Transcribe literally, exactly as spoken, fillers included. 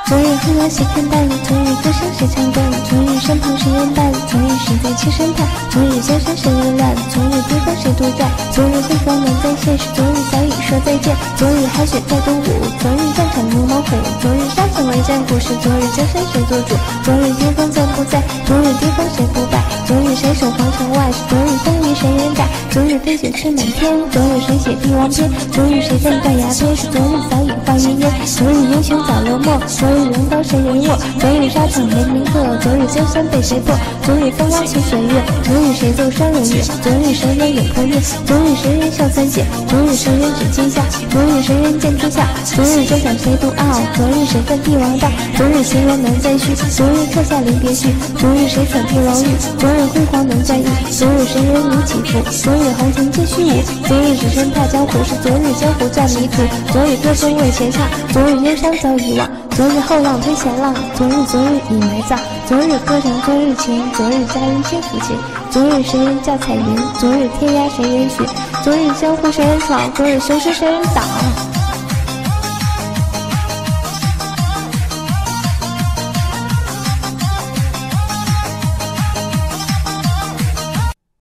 昨日黑夜谁看淡？昨日歌声谁唱断？昨日身旁谁人伴？昨日谁在轻声叹？昨日江山谁人揽？昨日巅峰谁独占？昨日辉煌难再现实，昨日早已说再见。昨日海雪在东吴，昨日战场如猛虎，昨日沙场为战虎时，昨日江山谁做主？昨日巅峰在不在？昨日巅峰谁不败？昨日谁守皇城外？昨日风雨谁人挡？昨日飞雪吹满天，昨日谁写帝王篇？昨日谁在断崖边？昨日早已化云烟。昨日英雄早落寞，昨日人高谁人卧？昨日沙场人名客，昨日江山被谁破？昨日风浪起水月，昨日谁奏双人乐？昨日谁人眼空灭？昨日谁人笑三姐？昨日谁人指天下？昨日谁人见天下？昨日战场谁独傲？昨日谁在帝王道？昨日行人难再续？昨日刻下临别序？昨日谁惨地牢狱？昨日辉煌能再遇？昨日谁人如起伏？昨日红尘皆虚无？昨日只身踏江湖，是昨日江湖战迷途。昨日歌声为谁唱？昨日忧伤早已忘。昨日后浪推前浪，昨日昨日已埋葬。昨日歌唱昨日情，昨日佳人千抚琴。昨日谁人驾彩云？昨日天涯谁人寻？昨日江湖谁人闯？昨日雄狮谁人挡？